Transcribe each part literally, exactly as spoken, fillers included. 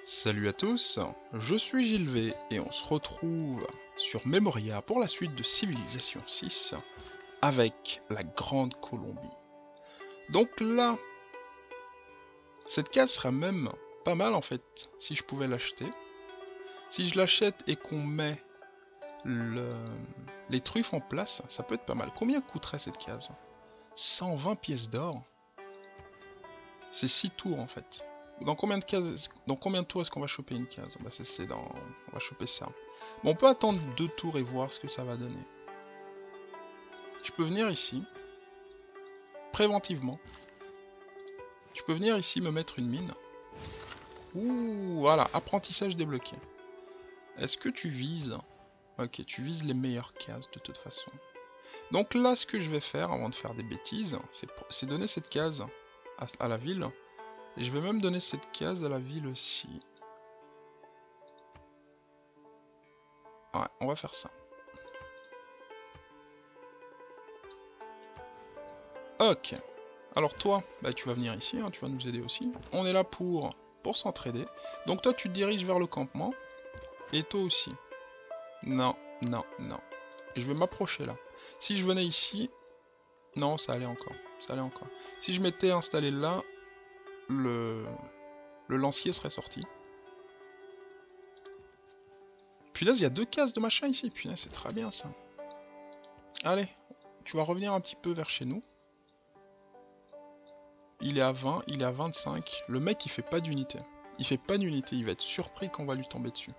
Salut à tous, je suis Gilles et on se retrouve sur Memoria pour la suite de Civilisation six avec la Grande Colombie. Donc là, cette case serait même pas mal en fait si je pouvais l'acheter. Si je l'achète et qu'on met le... les truffes en place, ça peut être pas mal. Combien coûterait cette case? cent vingt pièces d'or. C'est six tours en fait. Dans combien de cases, dans combien de tours est-ce qu'on va choper une case? Bah c'est dans, on va choper ça. Bon, on peut attendre deux tours et voir ce que ça va donner. Je peux venir ici, préventivement. Je peux venir ici me mettre une mine. Ouh, voilà, apprentissage débloqué. Est-ce que tu vises? Ok, tu vises les meilleures cases de toute façon. Donc là, ce que je vais faire avant de faire des bêtises, c'est donner cette case à, à la ville. Et je vais même donner cette case à la ville aussi. Ouais, on va faire ça. Ok. Alors toi, bah tu vas venir ici, hein, tu vas nous aider aussi. On est là pour, pour s'entraider. Donc toi, tu te diriges vers le campement. Et toi aussi. Non, non, non. Je vais m'approcher là. Si je venais ici... Non, ça allait encore. Ça allait encore. Si je m'étais installé là, le, le lancier serait sorti. Punaise, il y a deux cases de machin ici. Punaise, c'est très bien ça. Allez, tu vas revenir un petit peu vers chez nous. Il est à vingt, il est à vingt-cinq. Le mec, il fait pas d'unité. Il fait pas d'unité, il va être surpris qu'on va lui tomber dessus.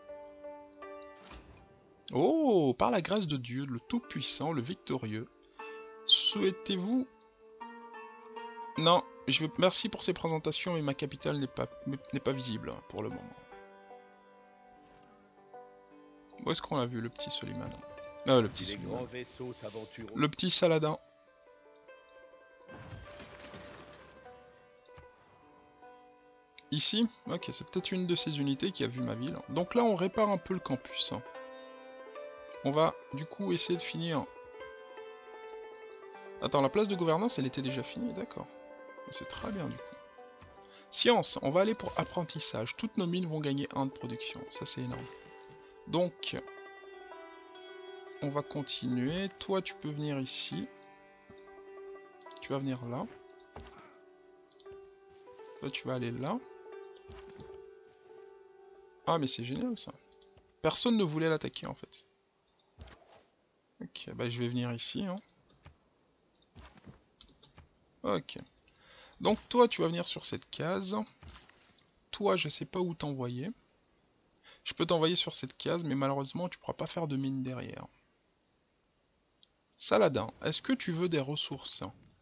Oh, par la grâce de Dieu, le Tout-Puissant, le Victorieux, souhaitez-vous... Non, je vais... merci pour ces présentations, mais ma capitale n'est pas, n'est pas visible pour le moment. Où est-ce qu'on l'a vu, le petit Soliman? Ah, le petit Soliman. Le petit Saladin. Ici, ok, c'est peut-être une de ces unités qui a vu ma ville. Donc là, on répare un peu le campus. On va, du coup, essayer de finir... Attends, la place de gouvernance, elle était déjà finie, d'accord. C'est très bien, du coup. Science, on va aller pour apprentissage. Toutes nos mines vont gagner un de production. Ça, c'est énorme. Donc, on va continuer. Toi, tu peux venir ici. Tu vas venir là. Toi, tu vas aller là. Ah, mais c'est génial, ça. Personne ne voulait l'attaquer, en fait. Ok, bah je vais venir ici. Hein. Ok. Donc, toi, tu vas venir sur cette case. Toi, je sais pas où t'envoyer. Je peux t'envoyer sur cette case, mais malheureusement, tu pourras pas faire de mine derrière. Saladin, est-ce que tu veux des ressources?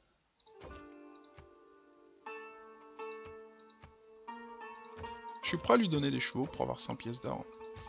Je suis prêt à lui donner des chevaux pour avoir cent pièces d'or.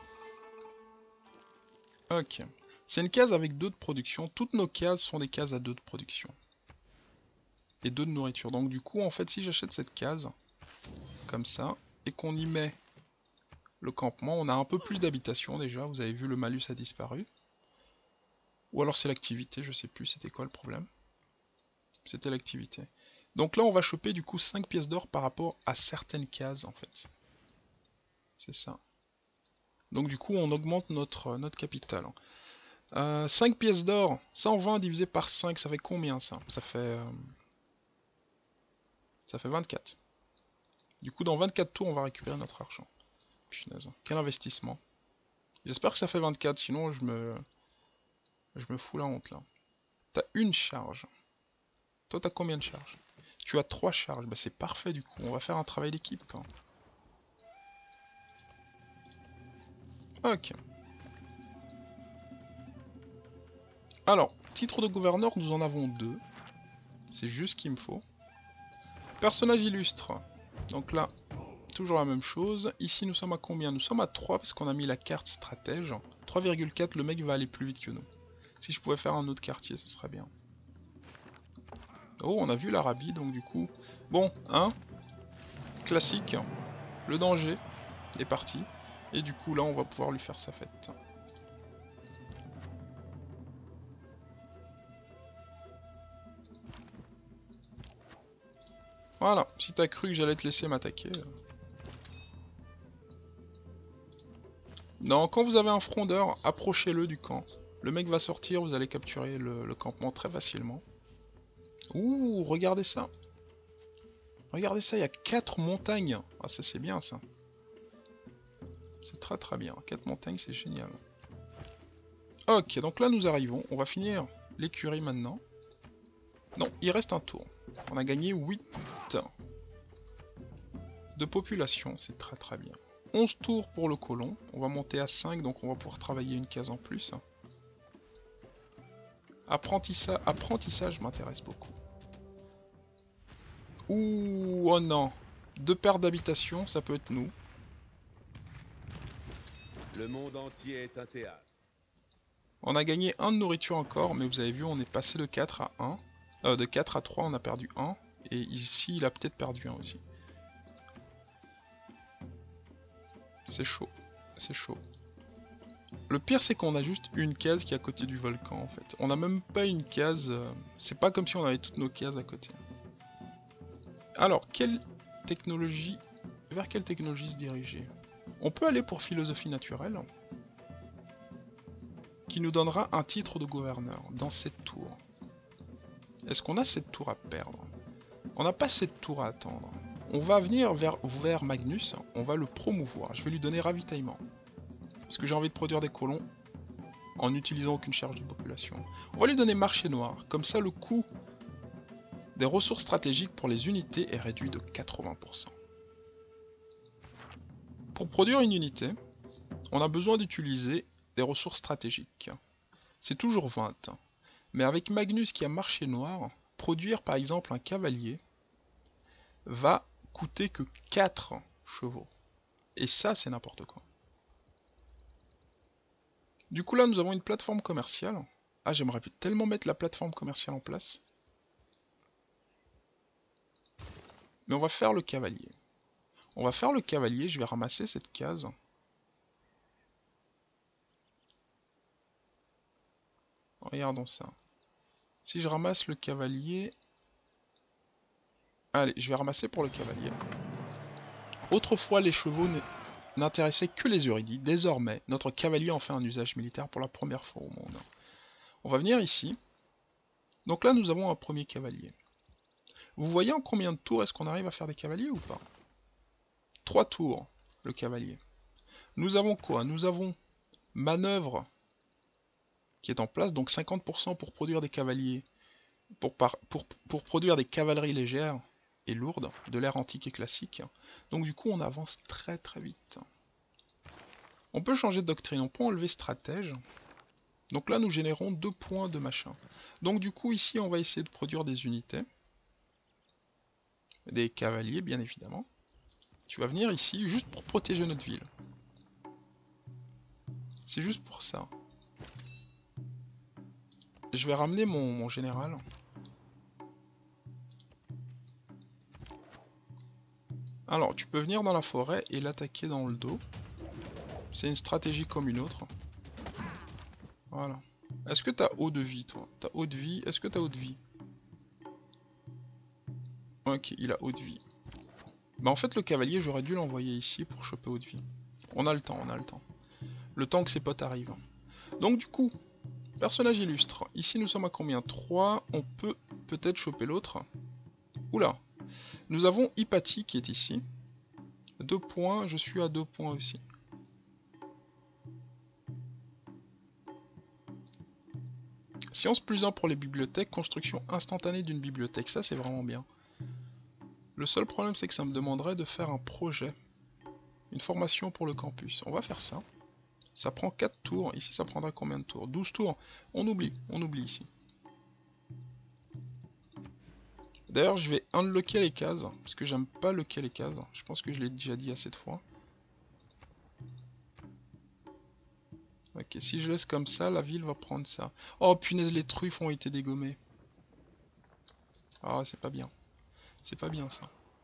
Ok. C'est une case avec deux de production. Toutes nos cases sont des cases à deux de production. Et deux de nourriture. Donc du coup, en fait, si j'achète cette case, comme ça, et qu'on y met le campement, on a un peu plus d'habitation déjà. Vous avez vu, le malus a disparu. Ou alors c'est l'activité, je sais plus, c'était quoi le problème? C'était l'activité. Donc là, on va choper du coup cinq pièces d'or par rapport à certaines cases, en fait. C'est ça. Donc du coup, on augmente notre, notre capital. Euh, cinq pièces d'or, cent vingt divisé par cinq, ça fait combien ça? Ça fait... Euh, ça fait vingt-quatre. Du coup, dans vingt-quatre tours, on va récupérer notre argent. Punaise, quel investissement. J'espère que ça fait vingt-quatre, sinon je me... Je me fous la honte là. T'as une charge. Toi, t'as combien de charges? Tu as trois charges. Bah c'est parfait du coup, on va faire un travail d'équipe. Ok. Alors, titre de gouverneur, nous en avons deux. C'est juste ce qu'il me faut. Personnage illustre. Donc là, toujours la même chose. Ici, nous sommes à combien? Nous sommes à trois parce qu'on a mis la carte stratège. trois virgule quatre, le mec va aller plus vite que nous. Si je pouvais faire un autre quartier, ce serait bien. Oh, on a vu l'Arabie, donc du coup... Bon, hein? Classique. Le danger est parti. Et du coup, là, on va pouvoir lui faire sa fête. Voilà, si t'as cru que j'allais te laisser m'attaquer... Non, quand vous avez un frondeur, approchez-le du camp. Le mec va sortir, vous allez capturer le, le campement très facilement. Ouh, regardez ça. Regardez ça, il y a quatre montagnes. Ah, ça c'est bien ça. C'est très très bien. quatre montagnes, c'est génial. Ok, donc là nous arrivons. On va finir l'écurie maintenant. Non, il reste un tour. On a gagné huit de population, c'est très très bien. onze tours pour le colon. On va monter à cinq, donc on va pouvoir travailler une case en plus. Apprentissage, apprentissage m'intéresse beaucoup. Ouh, oh non. Deux paires d'habitation, ça peut être nous. Le monde entier est un théâtre. On a gagné un de nourriture encore, mais vous avez vu, on est passé de quatre à un. Euh, de quatre à trois, on a perdu un. Et ici, il a peut-être perdu un aussi. C'est chaud. C'est chaud. Le pire, c'est qu'on a juste une case qui est à côté du volcan, en fait. On n'a même pas une case... Euh... C'est pas comme si on avait toutes nos cases à côté. Alors, quelle technologie... Vers quelle technologie se diriger? On peut aller pour philosophie naturelle, qui nous donnera un titre de gouverneur dans cette tour. Est-ce qu'on a cette tour à perdre? On n'a pas cette tour à attendre. On va venir vers, vers Magnus, on va le promouvoir. Je vais lui donner ravitaillement. Parce que j'ai envie de produire des colons en n'utilisant aucune charge de population. On va lui donner marché noir. Comme ça, le coût des ressources stratégiques pour les unités est réduit de quatre-vingts pour cent. Pour produire une unité, on a besoin d'utiliser des ressources stratégiques. C'est toujours vingt. Mais avec Magnus qui a marché noir, produire par exemple un cavalier va coûter que quatre chevaux. Et ça, c'est n'importe quoi. Du coup là, nous avons une plateforme commerciale. Ah, j'aimerais tellement mettre la plateforme commerciale en place. Mais on va faire le cavalier. On va faire le cavalier, je vais ramasser cette case. Regardons ça. Si je ramasse le cavalier... Allez, je vais ramasser pour le cavalier. Autrefois, les chevaux n'intéressaient que les érudits. Désormais, notre cavalier en fait un usage militaire pour la première fois au monde. On va venir ici. Donc là, nous avons un premier cavalier. Vous voyez en combien de tours est-ce qu'on arrive à faire des cavaliers ou pas? Trois tours, le cavalier. Nous avons quoi? Nous avons manœuvre qui est en place, donc cinquante pour cent pour produire des cavaliers, pour, par, pour, pour produire des cavaleries légères et lourdes, de l'ère antique et classique. Donc du coup, on avance très très vite. On peut changer de doctrine, on peut enlever stratège. Donc là, nous générons deux points de machin. Donc du coup, ici, on va essayer de produire des unités. Des cavaliers, bien évidemment. Tu vas venir ici, juste pour protéger notre ville. C'est juste pour ça. Je vais ramener mon, mon général. Alors, tu peux venir dans la forêt et l'attaquer dans le dos. C'est une stratégie comme une autre. Voilà. Est-ce que t'as haut de vie, toi? T'as haut de vie? Est-ce que t'as haut de vie? Ok, il a haut de vie. Bah en fait, le cavalier, j'aurais dû l'envoyer ici pour choper haut de vie. On a le temps, on a le temps. Le temps que ses potes arrivent. Donc du coup, personnage illustre. Ici, nous sommes à combien? Trois. On peut peut-être choper l'autre. Oula. Nous avons Hypatie qui est ici. Deux points, je suis à deux points aussi. Science plus un pour les bibliothèques, construction instantanée d'une bibliothèque, ça c'est vraiment bien. Le seul problème c'est que ça me demanderait de faire un projet. Une formation pour le campus. On va faire ça. Ça prend quatre tours, ici ça prendra combien de tours? douze tours. On oublie, on oublie ici. D'ailleurs je vais unlocker les cases, parce que j'aime pas locker les cases. Je pense que je l'ai déjà dit assez de fois. Ok, si je laisse comme ça, la ville va prendre ça. Oh punaise, les truffes ont été dégommées. Ah, c'est pas bien. C'est pas bien ça.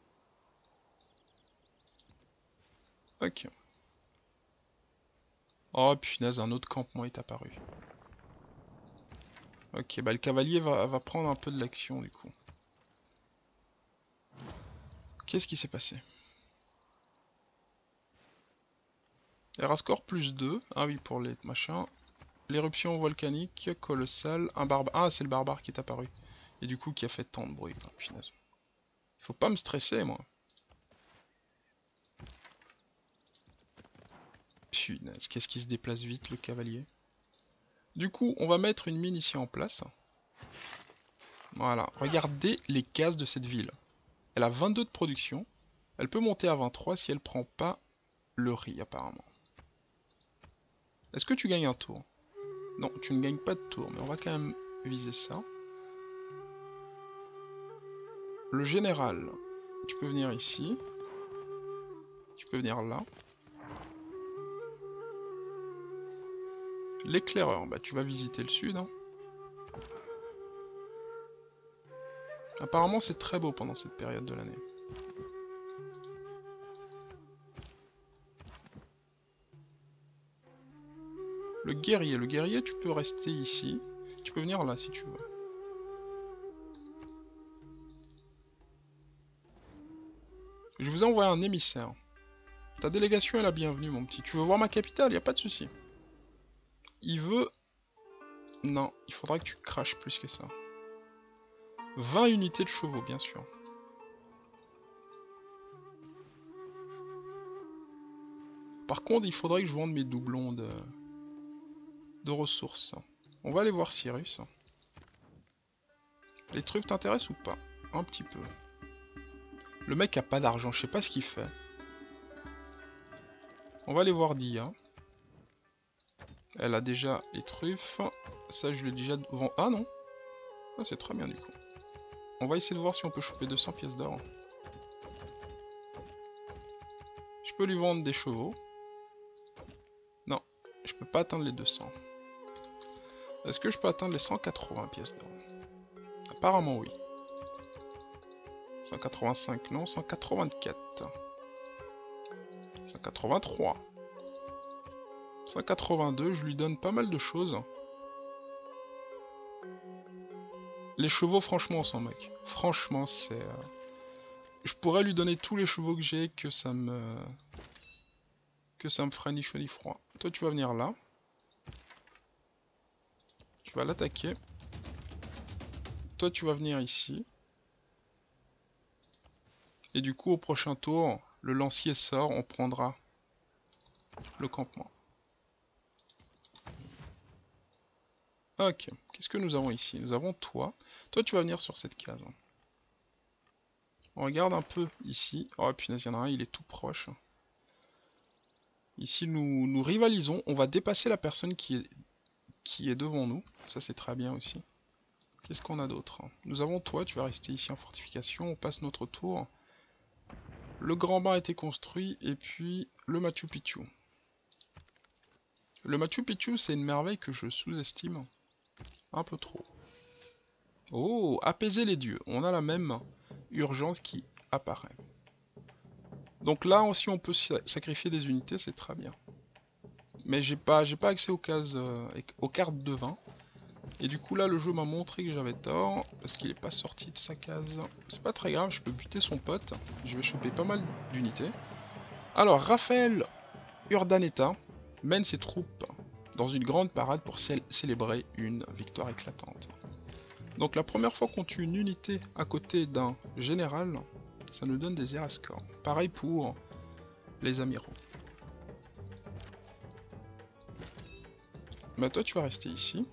Ok. Oh punaise, un autre campement est apparu. Ok, bah le cavalier va, va prendre un peu de l'action du coup. Qu'est-ce qui s'est passé? Erascore plus deux. Ah oui, pour les machins. L'éruption volcanique, colossale, un barbare. Ah, c'est le barbare qui est apparu. Et du coup, qui a fait tant de bruit. Oh, punaise. Faut pas me stresser, moi. Punaise, qu'est-ce qui se déplace vite, le cavalier. Du coup, on va mettre une mine ici en place. Voilà, regardez les cases de cette ville. Elle a vingt-deux de production. Elle peut monter à vingt-trois si elle prend pas le riz, apparemment. Est-ce que tu gagnes un tour? Non, tu ne gagnes pas de tour, mais on va quand même viser ça. Le général, tu peux venir ici. Tu peux venir là. L'éclaireur, bah tu vas visiter le sud. Hein. Apparemment c'est très beau pendant cette période de l'année. Le guerrier, le guerrier tu peux rester ici. Tu peux venir là si tu veux. Je vous ai envoyé un émissaire. Ta délégation est la bienvenue mon petit. Tu veux voir ma capitale? Y a pas de souci. Il veut... Non, il faudra que tu craches plus que ça. vingt unités de chevaux, bien sûr. Par contre, il faudrait que je vende mes doublons de, de ressources. On va aller voir Cyrus. Les trucs t'intéressent ou pas? Un petit peu. Le mec a pas d'argent, je sais pas ce qu'il fait. On va aller voir Dia. Elle a déjà les truffes. Ça, je l'ai déjà vendu. Ah non. Ah, c'est très bien du coup. On va essayer de voir si on peut choper deux cents pièces d'or. Je peux lui vendre des chevaux. Non, je peux pas atteindre les deux cents. Est-ce que je peux atteindre les cent quatre-vingts pièces d'or? Apparemment oui. cent quatre-vingt-cinq non, cent quatre-vingt-quatre. cent quatre-vingt-trois. cent quatre-vingt-deux, je lui donne pas mal de choses. Les chevaux, franchement, on s'en moque. Franchement, c'est... Euh... Je pourrais lui donner tous les chevaux que j'ai, que ça me... Que ça me ferait ni chaud ni froid. Toi, tu vas venir là. Tu vas l'attaquer. Toi, tu vas venir ici. Et du coup, au prochain tour, le lancier sort, on prendra le campement. Ok, qu'est-ce que nous avons ici? Nous avons toi. Toi, tu vas venir sur cette case. On regarde un peu ici. Oh punaise, il y en a un, il est tout proche. Ici, nous, nous rivalisons. On va dépasser la personne qui est, qui est devant nous. Ça, c'est très bien aussi. Qu'est-ce qu'on a d'autre? Nous avons toi, tu vas rester ici en fortification. On passe notre tour. Le grand bain a été construit. Et puis, le Machu Picchu. Le Machu Picchu, c'est une merveille que je sous-estime. Un peu trop. Oh, apaiser les dieux. On a la même urgence qui apparaît. Donc là aussi on peut sacrifier des unités, c'est très bien. Mais j'ai pas, j'ai pas accès aux cases, euh, aux cartes de vin. Et du coup là le jeu m'a montré que j'avais tort. Parce qu'il est pas sorti de sa case. C'est pas très grave, je peux buter son pote. Je vais choper pas mal d'unités. Alors Raphaël Urdaneta mène ses troupes dans une grande parade pour célébrer une victoire éclatante. Donc la première fois qu'on tue une unité à côté d'un général, ça nous donne des Erascore. Pareil pour les amiraux. Bah toi tu vas rester ici.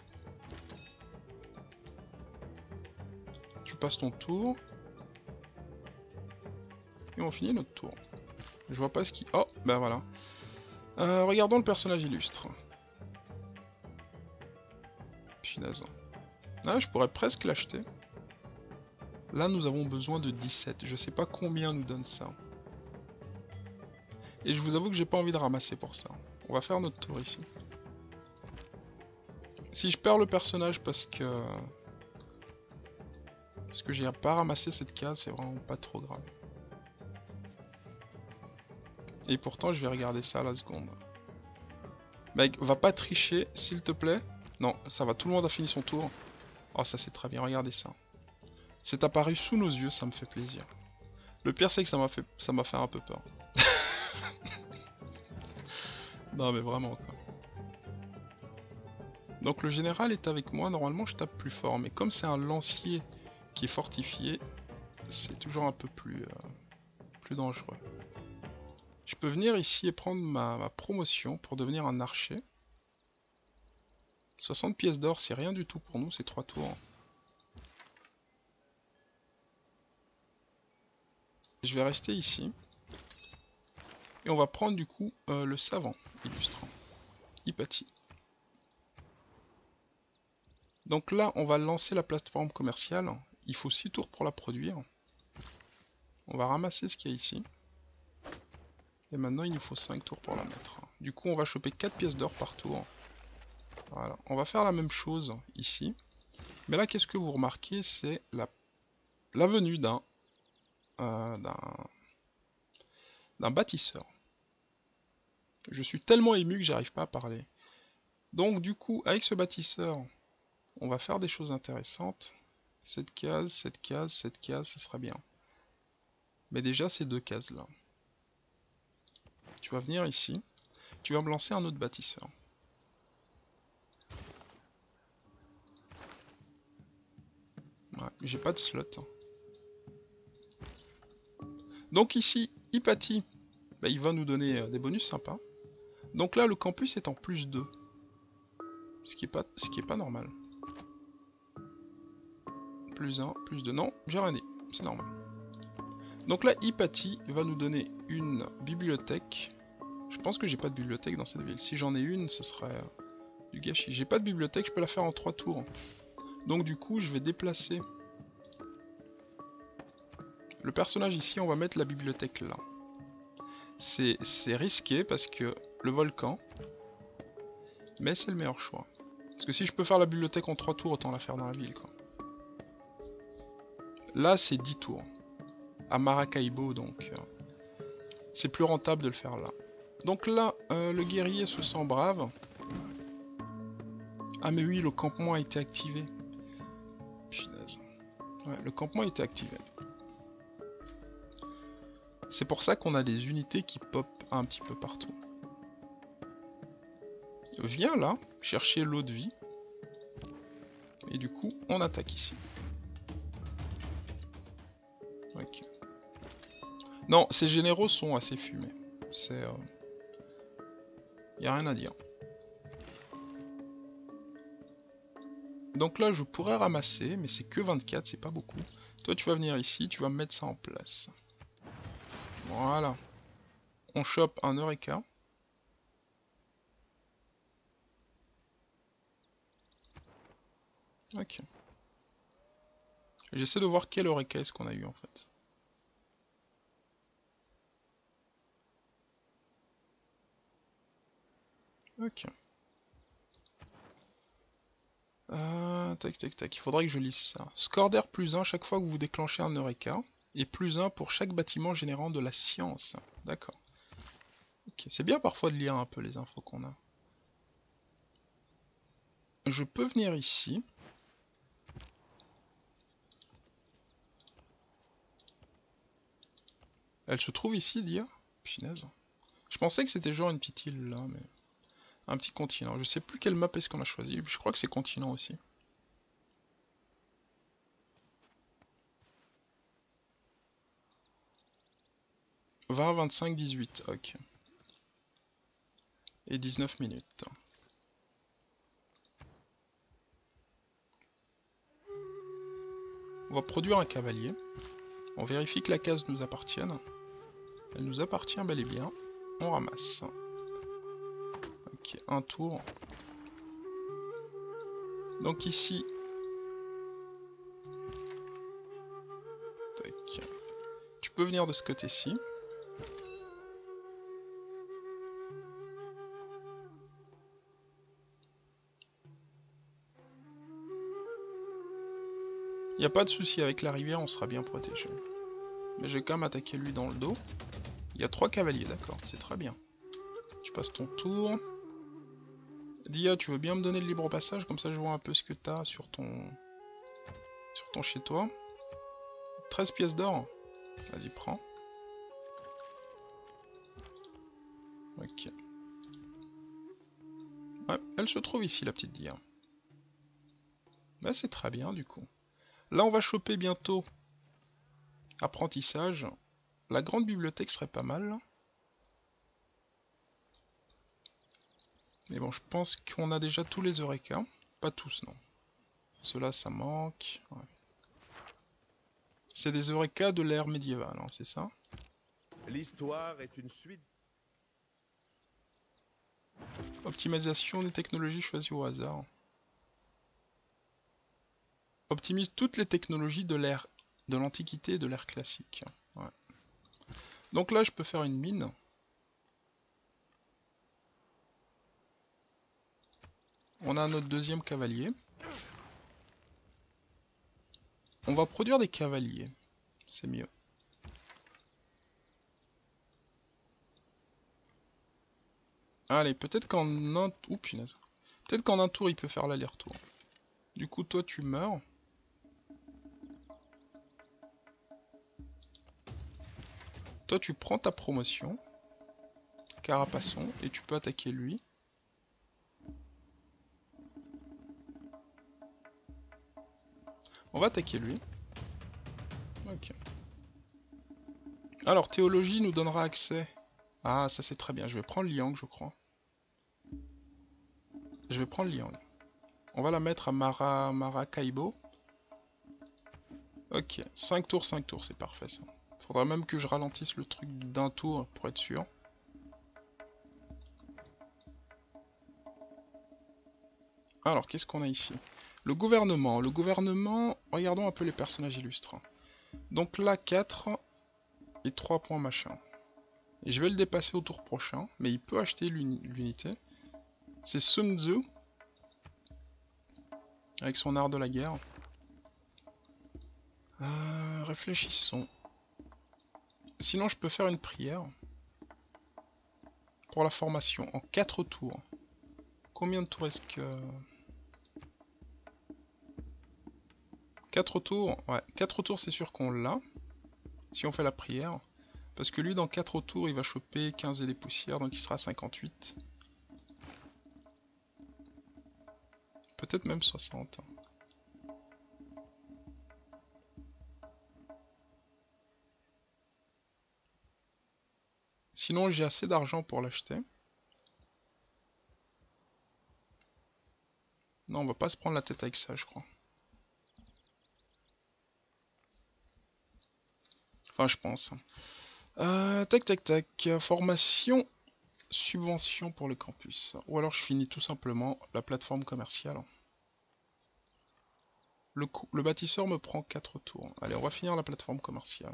Tu passes ton tour. Et on finit notre tour. Je vois pas ce qui... Oh, bah voilà. Euh, regardons le personnage illustre. Punaise. Là, je pourrais presque l'acheter. Là, nous avons besoin de dix-sept. Je sais pas combien nous donne ça. Et je vous avoue que j'ai pas envie de ramasser pour ça. On va faire notre tour ici. Si je perds le personnage parce que... Parce que j'ai pas ramassé cette case, c'est vraiment pas trop grave. Et pourtant, je vais regarder ça à la seconde. Mec, va pas tricher, s'il te plaît. Non, ça va, tout le monde a fini son tour. Oh, ça c'est très bien, regardez ça. C'est apparu sous nos yeux, ça me fait plaisir. Le pire, c'est que ça m'a fait, ça m'a fait un peu peur. Non mais vraiment quoi. Donc le général est avec moi, normalement je tape plus fort, mais comme c'est un lancier qui est fortifié, c'est toujours un peu plus, euh, plus dangereux. Je peux venir ici et prendre ma, ma promotion pour devenir un archer. soixante pièces d'or, c'est rien du tout pour nous, c'est trois tours. Je vais rester ici. Et on va prendre du coup euh, le savant illustrant, Hypatie. Donc là, on va lancer la plateforme commerciale. Il faut six tours pour la produire. On va ramasser ce qu'il y a ici. Et maintenant, il nous faut cinq tours pour la mettre. Du coup, on va choper quatre pièces d'or par tour. Voilà. On va faire la même chose ici. Mais là, qu'est-ce que vous remarquez? C'est la, la venue d'un euh, d'un bâtisseur. Je suis tellement ému que j'arrive pas à parler. Donc du coup, avec ce bâtisseur, on va faire des choses intéressantes. Cette case, cette case, cette case, ça sera bien. Mais déjà, ces deux cases-là. Tu vas venir ici. Tu vas me lancer un autre bâtisseur. Ouais, j'ai pas de slot. Donc ici, Hypatie, bah, il va nous donner des bonus sympas. Donc là, le campus est en plus deux. Ce qui est pas, ce qui est pas normal. Plus un, plus deux. Non, j'ai rien dit. C'est normal. Donc là, Hypatie va nous donner une bibliothèque. Je pense que j'ai pas de bibliothèque dans cette ville. Si j'en ai une, ce serait euh, du gâchis. J'ai pas de bibliothèque, je peux la faire en trois tours. Donc du coup, je vais déplacer le personnage ici. On va mettre la bibliothèque là. C'est risqué parce que le volcan, mais c'est le meilleur choix. Parce que si je peux faire la bibliothèque en trois tours, autant la faire dans la ville, quoi. Là, c'est dix tours. À Maracaibo, donc euh, c'est plus rentable de le faire là. Donc là, euh, le guerrier se sent brave. Ah mais oui, le campement a été activé. Punaise. Ouais, le campement a été activé. C'est pour ça qu'on a des unités qui pop un petit peu partout. Viens là, chercher l'eau de vie. Et du coup, on attaque ici. Ok. Non, ces généraux sont assez fumés. C'est... Euh... Y a rien à dire. Donc là, je pourrais ramasser, mais c'est que vingt-quatre, c'est pas beaucoup. Toi, tu vas venir ici, tu vas mettre ça en place. Voilà. On chope un Eureka. Ok. J'essaie de voir quel Eureka est-ce qu'on a eu en fait. Ok. Euh, tac tac tac, il faudrait que je lise ça. Score d'air plus un chaque fois que vous déclenchez un Eureka. Et plus un pour chaque bâtiment générant de la science. D'accord. Ok, c'est bien parfois de lire un peu les infos qu'on a. Je peux venir ici. Elle se trouve ici, Dia? Punaise. Je pensais que c'était genre une petite île là, mais... Un petit continent. Je sais plus quelle map est-ce qu'on a choisi. Je crois que c'est continent aussi. vingt, vingt-cinq, dix-huit. Ok. Et dix-neuf minutes. On va produire un cavalier. On vérifie que la case nous appartienne. Elle nous appartient bel et bien. On ramasse. Ok, un tour. Donc ici... Tac. Tu peux venir de ce côté-ci. Il n'y a pas de souci, avec la rivière on sera bien protégé. Mais je vais quand même attaquer lui dans le dos. Il y a trois cavaliers, d'accord, c'est très bien. Tu passes ton tour. Dia, tu veux bien me donner le libre passage, comme ça je vois un peu ce que t'as sur ton... sur ton chez toi. treize pièces d'or. Vas-y, prends. Ok. Ouais, elle se trouve ici, la petite dire. Bah, c'est très bien, du coup. Là, on va choper bientôt apprentissage. La grande bibliothèque serait pas mal. Mais bon, je pense qu'on a déjà tous les Eureka. Pas tous, non. Ceux-là, ça manque. Ouais. C'est des Eureka de l'ère médiévale, hein, c'est ça? L'histoire est une suite. Optimisation des technologies choisies au hasard. Optimise toutes les technologies de l'ère de l'Antiquité et de l'ère classique. Ouais. Donc là, je peux faire une mine. On a notre deuxième cavalier. On va produire des cavaliers. C'est mieux. Allez, peut-être qu'en un... Ouh, punaise. Peut-être qu'en un tour, il peut faire l'aller-retour. Du coup, toi, tu meurs. Toi, tu prends ta promotion. Carapaçon. Et tu peux attaquer lui. On va attaquer lui. Ok. Alors, théologie nous donnera accès. Ah, ça c'est très bien. Je vais prendre Liang, je crois. Je vais prendre Liang. On va la mettre à Mara... Maracaibo. Ok. cinq tours, cinq tours, c'est parfait ça. Faudra même que je ralentisse le truc d'un tour pour être sûr. Alors, qu'est-ce qu'on a ici? Le gouvernement. Le gouvernement, regardons un peu les personnages illustres. Donc là, quatre et trois points machin. Et je vais le dépasser au tour prochain, mais il peut acheter l'unité. C'est Sun Tzu, avec son art de la guerre. Euh, réfléchissons. Sinon, je peux faire une prière. Pour la formation, en quatre tours. Combien de tours est-ce que... quatre tours, ouais, quatre tours c'est sûr qu'on l'a. Si on fait la prière. Parce que lui dans quatre tours il va choper quinze et des poussières, donc il sera à cinquante-huit. Peut-être même soixante. Sinon j'ai assez d'argent pour l'acheter. Non, on va pas se prendre la tête avec ça je crois. Enfin je pense. Euh, tac tac tac, formation, subvention pour le campus. Ou alors je finis tout simplement la plateforme commerciale. Le, le bâtisseur me prend quatre tours. Allez, on va finir la plateforme commerciale.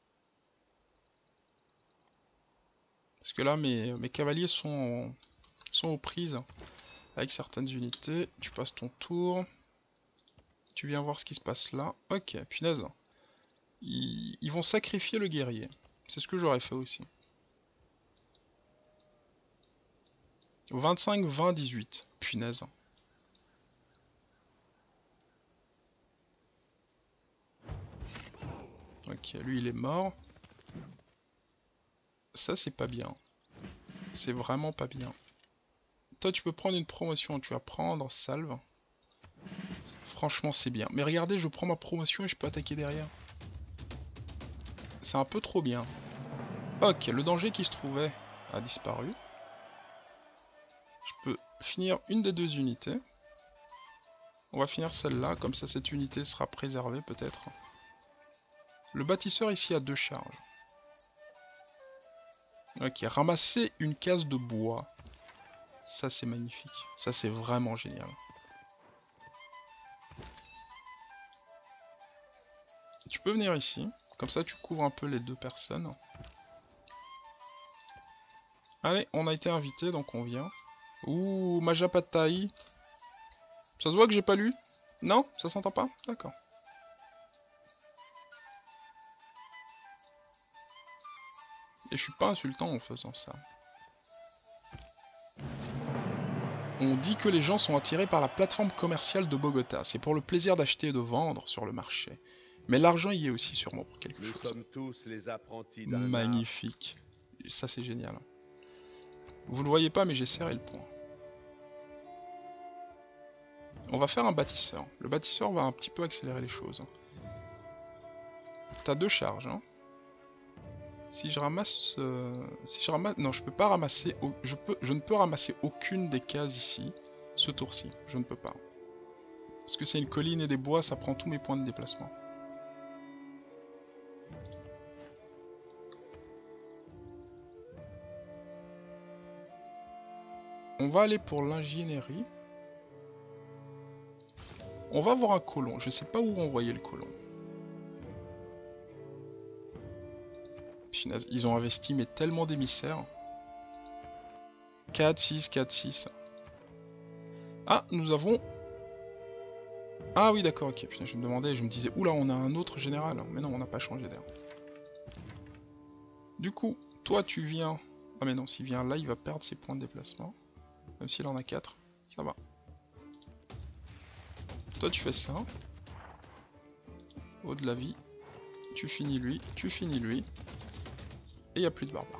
Parce que là, mes, mes cavaliers sont, sont aux prises avec certaines unités. Tu passes ton tour. Tu viens voir ce qui se passe là. Ok, punaise. Ils, ils vont sacrifier le guerrier. C'est ce que j'aurais fait aussi. vingt-cinq, vingt, dix-huit. Punaise. Ok, lui il est mort. Ça c'est pas bien. C'est vraiment pas bien. Toi tu peux prendre une promotion, tu vas prendre salve. Franchement c'est bien. Mais regardez, je prends ma promotion et je peux attaquer derrière. C'est un peu trop bien. Ok, le danger qui se trouvait a disparu. Je peux finir une des deux unités. On va finir celle-là, comme ça cette unité sera préservée peut-être. Le bâtisseur ici a deux charges. Ok, ramasser une case de bois. Ça c'est magnifique. Ça c'est vraiment génial. Tu peux venir ici. Comme ça tu couvres un peu les deux personnes. Allez, on a été invité donc on vient. Ouh, Majapahit. Ça se voit que j'ai pas lu? Non? Ça s'entend pas? D'accord. Et je suis pas insultant en faisant ça. On dit que les gens sont attirés par la plateforme commerciale de Bogota. C'est pour le plaisir d'acheter et de vendre sur le marché. Mais l'argent y est aussi sûrement pour quelque Nous chose. sommes tous les apprentis d'un art. Magnifique. Ça c'est génial. Vous le voyez pas mais j'ai serré le point. On va faire un bâtisseur. Le bâtisseur va un petit peu accélérer les choses. T'as deux charges. Hein. Si je ramasse... Euh, si je ramasse... Non, je peux pas ramasser... Au... Je, peux... je ne peux ramasser aucune des cases ici. Ce tour-ci. Je ne peux pas. Parce que c'est une colline et des bois, ça prend tous mes points de déplacement. On va aller pour l'ingénierie. On va avoir un colon. Je sais pas où envoyer le colon. Punaise, ils ont investi mais tellement d'émissaires. quatre, six, quatre, six. Ah, nous avons... Ah oui d'accord, ok. Punaise, je me demandais, je me disais, oula, on a un autre général. Mais non, on n'a pas changé d'air. Du coup, toi tu viens... Ah mais non, s'il vient là, il va perdre ses points de déplacement. Même s'il en a quatre, ça va. Toi tu fais ça. Haut de la vie. Tu finis lui, tu finis lui. Et il n'y a plus de barbares.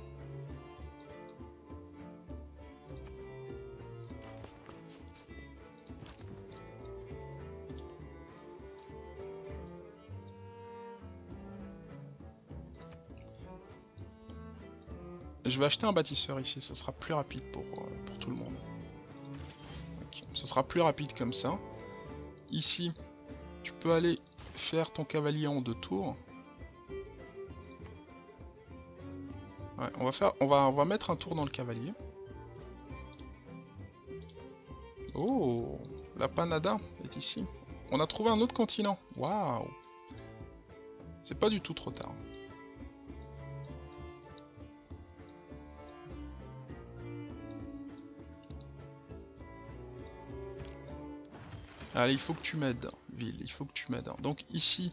Je vais acheter un bâtisseur ici, ça sera plus rapide pour, euh, pour tout le monde. Okay. Ça sera plus rapide comme ça. Ici, tu peux aller faire ton cavalier en deux tours. Ouais, on va faire, on va, on va mettre un tour dans le cavalier. Oh, la Panada est ici. On a trouvé un autre continent. Waouh. C'est pas du tout trop tard. Allez, il faut que tu m'aides, ville, il faut que tu m'aides. Donc ici,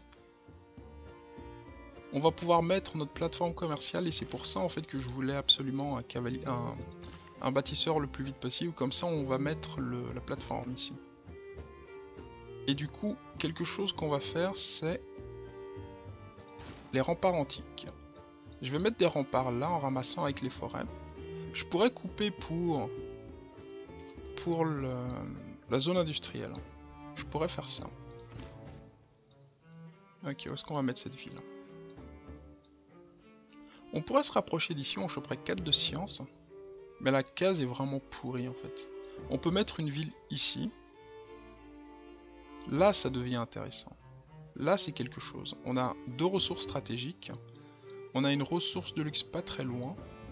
on va pouvoir mettre notre plateforme commerciale et c'est pour ça en fait que je voulais absolument un cavalier, un, un bâtisseur le plus vite possible. Comme ça, on va mettre le, la plateforme ici. Et du coup, quelque chose qu'on va faire, c'est les remparts antiques. Je vais mettre des remparts là en ramassant avec les forêts. Je pourrais couper pour pour le, la zone industrielle. Je pourrais faire ça. Ok, où est-ce qu'on va mettre cette ville? On pourrait se rapprocher d'ici, on choperait quatre de science. Mais la case est vraiment pourrie en fait. On peut mettre une ville ici. Là, ça devient intéressant. Là, c'est quelque chose. On a deux ressources stratégiques. On a une ressource de luxe pas très loin.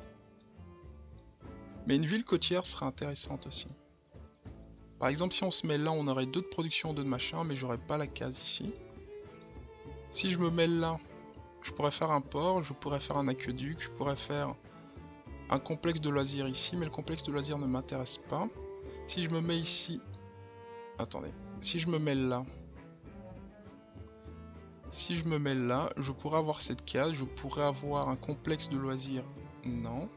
Mais une ville côtière serait intéressante aussi. Par exemple, si on se met là, on aurait deux de production, deux de machin, mais j'aurais pas la case ici. Si je me mets là, je pourrais faire un port, je pourrais faire un aqueduc, je pourrais faire un complexe de loisirs ici, mais le complexe de loisirs ne m'intéresse pas. Si je me mets ici... Attendez. Si je me mets là... Si je me mets là, je pourrais avoir cette case, je pourrais avoir un complexe de loisirs. Non.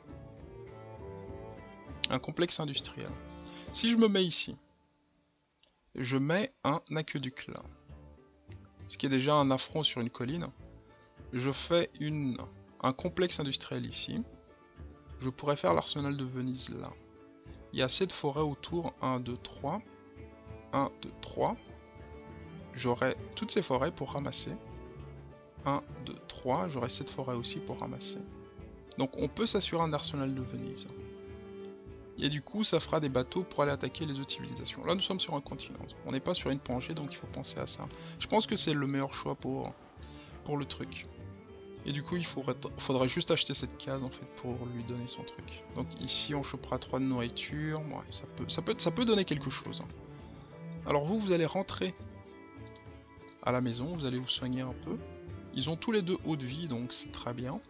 Un complexe industriel. Si je me mets ici, je mets un aqueduc là. Ce qui est déjà un affront sur une colline. Je fais une, un complexe industriel ici. Je pourrais faire l'arsenal de Venise là. Il y a assez de forêts autour. un, deux, trois. un, deux, trois. J'aurai toutes ces forêts pour ramasser. un, deux, trois. J'aurai cette forêt aussi pour ramasser. Donc on peut s'assurer un arsenal de Venise. Et du coup ça fera des bateaux pour aller attaquer les autres civilisations. Là nous sommes sur un continent. On n'est pas sur une Pangée donc il faut penser à ça. Je pense que c'est le meilleur choix pour, pour le truc. Et du coup il faudrait, faudrait juste acheter cette case en fait pour lui donner son truc. Donc ici on chopera trois de nourriture. Ouais, ça, peut, ça, peut, ça peut donner quelque chose. Alors vous, vous allez rentrer à la maison, vous allez vous soigner un peu. Ils ont tous les deux haut de vie donc c'est très bien.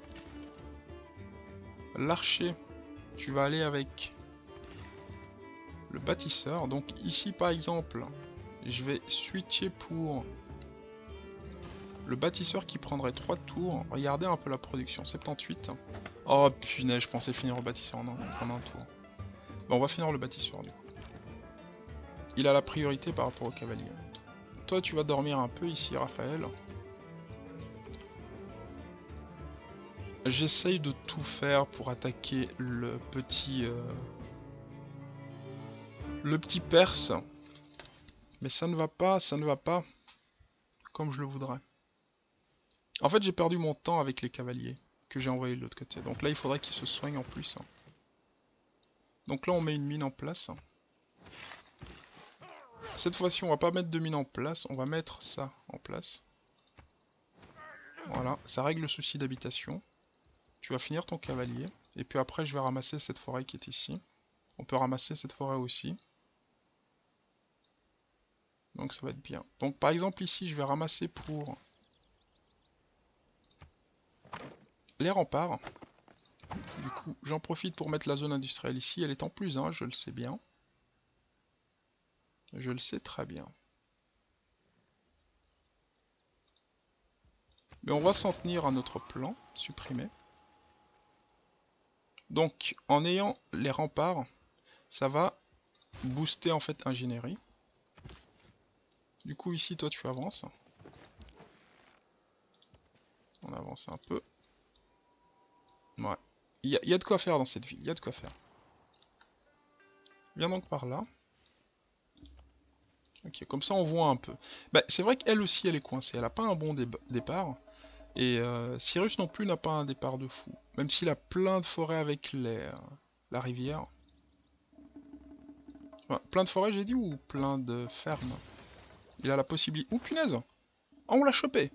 L'archer, tu vas aller avec le bâtisseur. Donc ici par exemple, je vais switcher pour le bâtisseur qui prendrait trois tours. Regardez un peu la production, soixante-dix-huit. Oh punaise, je pensais finir le bâtisseur en un, en un tour. Bon, on va finir le bâtisseur du coup. Il a la priorité par rapport au cavalier. Toi tu vas dormir un peu ici, Raphaël. J'essaye de tout faire pour attaquer le petit... Euh, le petit Perse. Mais ça ne va pas, ça ne va pas comme je le voudrais. En fait, j'ai perdu mon temps avec les cavaliers que j'ai envoyés de l'autre côté. Donc là, il faudrait qu'ils se soignent en plus. Hein. Donc là, on met une mine en place. Cette fois-ci, on va pas mettre de mine en place, on va mettre ça en place. Voilà, ça règle le souci d'habitation. Tu vas finir ton cavalier. Et puis après, je vais ramasser cette forêt qui est ici. On peut ramasser cette forêt aussi. Donc ça va être bien. Donc par exemple ici, je vais ramasser pour les remparts. Du coup, j'en profite pour mettre la zone industrielle ici. Elle est en plus, hein, je le sais bien. Je le sais très bien. Mais on va s'en tenir à notre plan, supprimer. Donc, en ayant les remparts, ça va booster en fait ingénierie. Du coup, ici, toi, tu avances. On avance un peu. Ouais. Il y, a, il y a de quoi faire dans cette ville, il y a de quoi faire. Viens donc par là. Ok, comme ça on voit un peu. Bah, c'est vrai qu'elle aussi elle est coincée, elle a pas un bon dé départ. Et euh, Cyrus non plus n'a pas un départ de fou. Même s'il a plein de forêts avec les, euh, la rivière. Enfin, plein de forêts j'ai dit ou plein de fermes. Il a la possibilité... Ouh punaise! Oh on l'a chopé!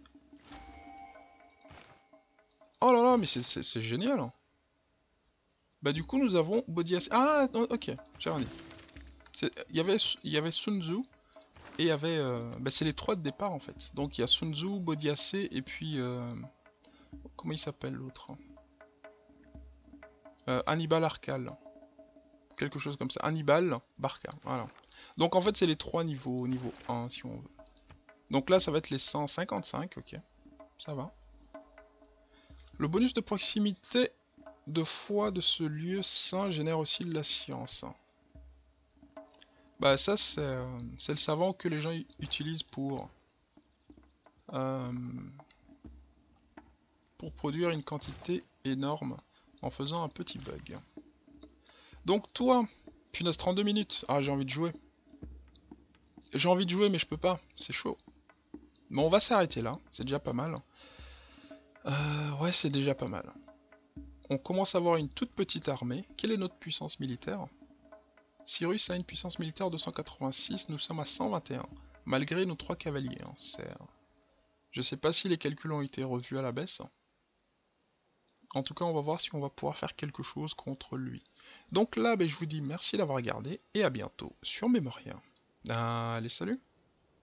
Oh là là mais c'est génial! Hein. Bah du coup nous avons Bodias... Ah ok, j'ai rien dit. Il y avait, il y avait Sun Tzu. Et il y avait... Euh, bah c'est les trois de départ en fait. Donc il y a Sun Tzu, Bodiacé et puis... Euh, comment il s'appelle l'autre euh, Hannibal Arcal. Quelque chose comme ça. Hannibal Barca. Voilà. Donc en fait c'est les trois niveaux, niveau un si on veut. Donc là ça va être les cent cinquante-cinq, ok. Ça va. Le bonus de proximité de foi de ce lieu saint génère aussi de la science. Bah ça c'est euh, le savant que les gens utilisent pour... Euh, pour produire une quantité énorme en faisant un petit bug. Donc toi, punaise trente-deux minutes, ah j'ai envie de jouer. J'ai envie de jouer mais je peux pas, c'est chaud. Mais on va s'arrêter là, c'est déjà pas mal. Euh, ouais c'est déjà pas mal. On commence à avoir une toute petite armée. Quelle est notre puissance militaire? Cyrus a une puissance militaire de cent quatre-vingt-six, nous sommes à cent vingt et un. Malgré nos trois cavaliers. Hein, je sais pas si les calculs ont été revus à la baisse. En tout cas, on va voir si on va pouvoir faire quelque chose contre lui. Donc là, ben, je vous dis merci d'avoir regardé et à bientôt sur Memoria. Allez, salut!